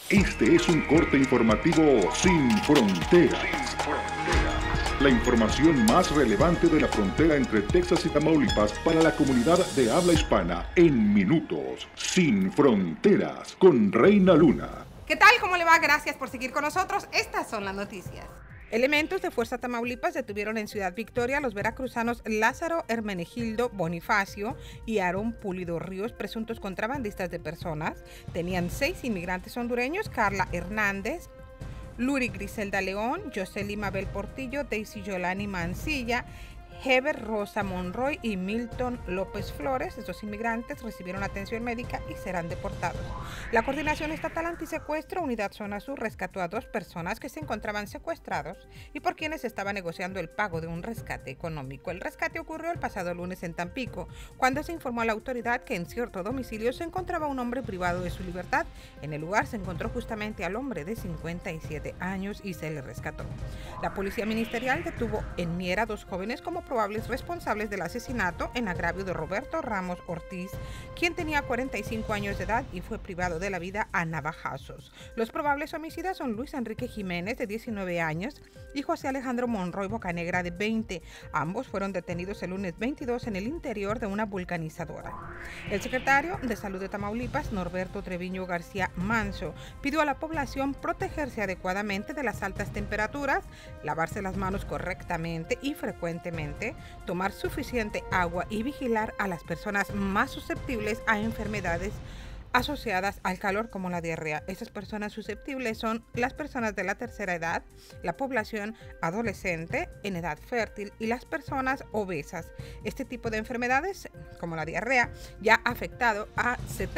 Este es un corte informativo sin fronteras. La información más relevante de la frontera entre Texas y Tamaulipas para la comunidad de habla hispana en minutos. Sin fronteras con Reina Luna. ¿Qué tal? ¿Cómo le va? Gracias por seguir con nosotros. Estas son las noticias. Elementos de Fuerza Tamaulipas detuvieron en Ciudad Victoria a los veracruzanos Lázaro Hermenegildo Bonifacio y Aarón Pulido Ríos, presuntos contrabandistas de personas. Tenían 6 inmigrantes hondureños: Carla Hernández, Luri Griselda León, Yoseli Mabel Portillo, Daisy Yolani Mancilla, Heber Rosa Monroy y Milton López Flores. Estos inmigrantes recibieron atención médica y serán deportados. La Coordinación Estatal Antisecuestro, Unidad Zona Sur, rescató a 2 personas que se encontraban secuestrados y por quienes estaba negociando el pago de un rescate económico. El rescate ocurrió el pasado lunes en Tampico, cuando se informó a la autoridad que en cierto domicilio se encontraba un hombre privado de su libertad. En el lugar se encontró justamente al hombre de 57 años y se le rescató. La Policía Ministerial detuvo en Miera 2 jóvenes como probables responsables del asesinato en agravio de Roberto Ramos Ortiz, quien tenía 45 años de edad y fue privado de la vida a navajazos. Los probables homicidas son Luis Enrique Jiménez, de 19 años, y José Alejandro Monroy Bocanegra, de 20. Ambos fueron detenidos el lunes 22 en el interior de una vulcanizadora. El secretario de Salud de Tamaulipas, Norberto Treviño García Manso, pidió a la población protegerse adecuadamente de las altas temperaturas, lavarse las manos correctamente y frecuentemente, tomar suficiente agua y vigilar a las personas más susceptibles a enfermedades asociadas al calor, como la diarrea. Estas personas susceptibles son las personas de la tercera edad, la población adolescente en edad fértil y las personas obesas. Este tipo de enfermedades, como la diarrea, ya ha afectado a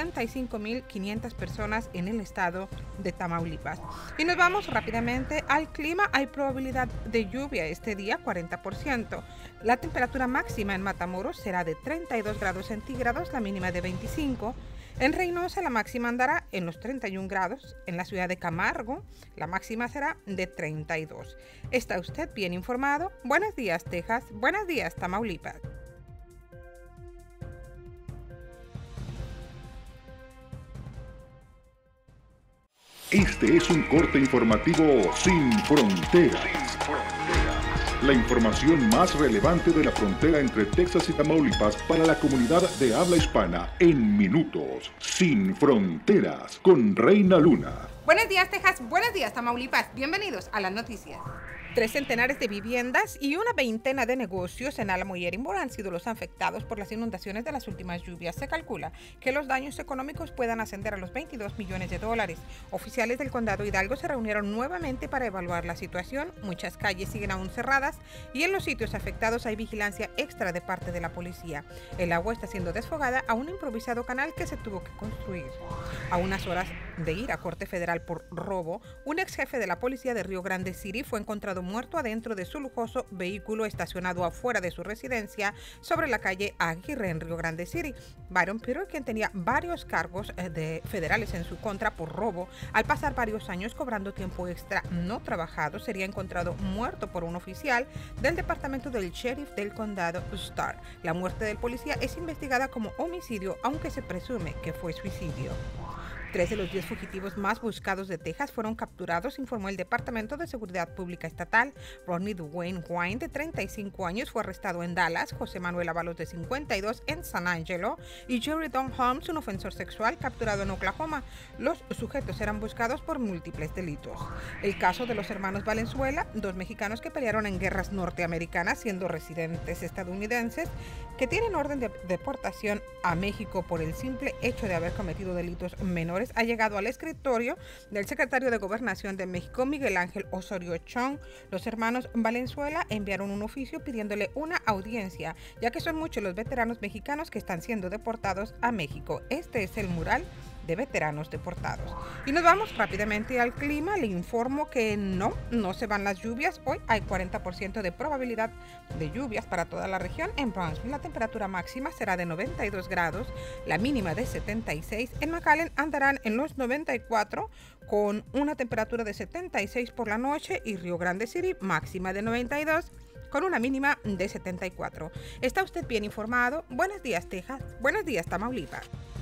75.500 personas en el estado de Tamaulipas. Y nos vamos rápidamente al clima. Hay probabilidad de lluvia este día, 40%. La temperatura máxima en Matamoros será de 32 grados centígrados, la mínima de 25. En Reynosa la máxima andará en los 31 grados. En la ciudad de Camargo la máxima será de 32. ¿Está usted bien informado? Buenos días, Texas. Buenos días, Tamaulipas. Este es un corte informativo sin fronteras. La información más relevante de la frontera entre Texas y Tamaulipas para la comunidad de habla hispana en minutos. Sin fronteras con Reina Luna. Buenos días, Texas. Buenos días, Tamaulipas. Bienvenidos a las noticias. 3 centenares de viviendas y una veintena de negocios en Álamo y Edinburgh han sido los afectados por las inundaciones de las últimas lluvias. Se calcula que los daños económicos puedan ascender a los $22 millones. Oficiales del condado Hidalgo se reunieron nuevamente para evaluar la situación. Muchas calles siguen aún cerradas y en los sitios afectados hay vigilancia extra de parte de la policía. El agua está siendo desfogada a un improvisado canal que se tuvo que construir. A unas horas de ir a Corte Federal por robo, un ex jefe de la policía de Rio Grande City fue encontrado muerto adentro de su lujoso vehículo estacionado afuera de su residencia sobre la calle Aguirre en Rio Grande City. Byron Peter, quien tenía varios cargos federales en su contra por robo, al pasar varios años cobrando tiempo extra no trabajado, sería encontrado muerto por un oficial del departamento del sheriff del condado Starr. La muerte del policía es investigada como homicidio, aunque se presume que fue suicidio. 3 de los 10 fugitivos más buscados de Texas fueron capturados, informó el Departamento de Seguridad Pública Estatal. Rodney Dwayne Wine, de 35 años, fue arrestado en Dallas, José Manuel Ábalos, de 52, en San Angelo, y Jerry Don Holmes, un ofensor sexual, capturado en Oklahoma. Los sujetos eran buscados por múltiples delitos. El caso de los hermanos Valenzuela, 2 mexicanos que pelearon en guerras norteamericanas siendo residentes estadounidenses, que tienen orden de deportación a México por el simple hecho de haber cometido delitos menores, ha llegado al escritorio del secretario de Gobernación de México, Miguel Ángel Osorio Chong. Los hermanos Valenzuela enviaron un oficio pidiéndole una audiencia, ya que son muchos los veteranos mexicanos que están siendo deportados a México. Este es el mural de veteranos deportados. Y nos vamos rápidamente al clima. Le informo que no se van las lluvias. Hoy hay 40% de probabilidad de lluvias para toda la región. En Brownsville la temperatura máxima será de 92 grados, la mínima de 76. En McAllen andarán en los 94 con una temperatura de 76 por la noche, y Rio Grande City máxima de 92 con una mínima de 74. ¿Está usted bien informado? Buenos días, Texas. Buenos días, Tamaulipas.